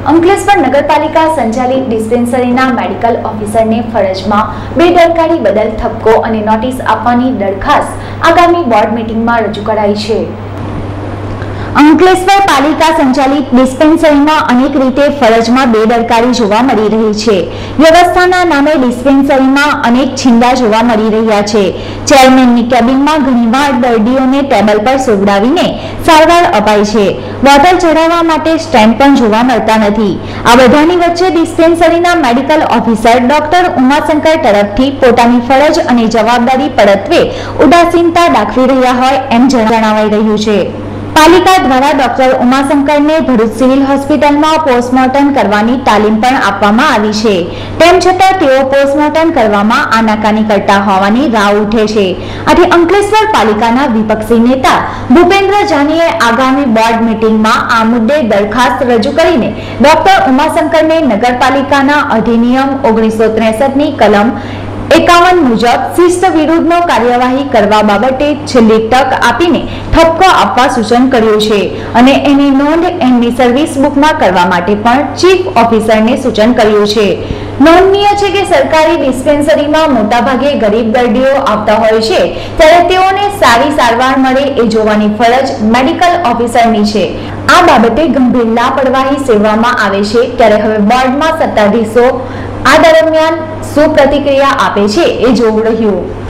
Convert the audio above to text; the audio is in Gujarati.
અંકલેશ્વર નગરપાલિકા સંચાલિત ડિસ્પેન્સરીના મેડિકલ ઓફિસરને ફરજમાં બેદરકારી બદલ ઠપકો અને નોટિસ આપવાની દરખાસ્ત આગામી બોર્ડ મીટિંગમાં રજૂ કરાઈ છે। અંકલેશ્વર પાલિકા સંચાલિત ડિસ્પેન્સરીમાં અનેક રીતે ફરજમાં બેદરકારી જોવા મળી રહી છે। વ્યવસ્થાના નામે ડિસ્પેન્સરીમાં અનેક છીંડા જોવા મળી રહ્યા છે। ચેરમેનની કેબિનમાં ઘણીવાર દર્દીઓને ટેબલ પર સુવડાવીને સારવાર અપાય છે। બોટલ ચઢાવવા માટે સ્ટેન્ડ પણ જોવા મળતા નથી। આ બધાની વચ્ચે ડિસ્પેન્સરીના મેડિકલ ઓફિસર ડોક્ટર ઉમાશંકર તરફથી પોતાની ફરજ અને જવાબદારી પરત્વે ઉદાસીનતા દાખવી રહ્યા હોય એમ જણાવાઈ રહ્યું છે। પાલિકા દ્વારા ડોક્ટર ઉમાશંકરને ભરૂચ સિવિલ હોસ્પિટલમાં પોસ્ટમોર્ટમ કરવાની તાલીમ પણ આપવામાં આવી છે। તેમ છતાં તેઓ પોસ્ટમોર્ટમ કરવામાં આનાકાની કરતા હોવાની રાવ ઉઠે છે। આથી અંકલેશ્વર પાલિકાના વિપક્ષી નેતા ભૂપેન્દ્ર જાનીએ આગામી બોર્ડ મીટિંગમાં આ મુદ્દે દરખાસ્ત રજૂ કરીને ડોક્ટર ઉમાશંકરને નગરપાલિકાના અધિનિયમ 1963ની કલમ 51 મુજબ શિસ્ત વિરુદ્ધનો કાર્યવાહી કરવા બાબતે છેલ્લી તક આપીને ઠપકો આપવા સૂચન કર્યું છે અને એની નોંધ એમની સર્વિસ બુકમાં કરવા માટે પણ ચીફ ઓફિસરને સૂચન કર્યું છે। નોંધનીય છે કે સરકારી ડિસ્પેન્સરીમાં મોટાભાગે ગરીબ દર્દીઓ આવતા હોય છે, ત્યારે તેઓને સારી સારવાર મળે એ જોવાની ફરજ મેડિકલ ઓફિસરની છે। આ બાબતે ગંભીર લાપરવાહી સેવવામાં આવે છે, ત્યારે હવે બોર્ડમાં સત્તાધીશો આ દરમિયાન શું પ્રતિક્રિયા આપે છે એ જોવું રહ્યું।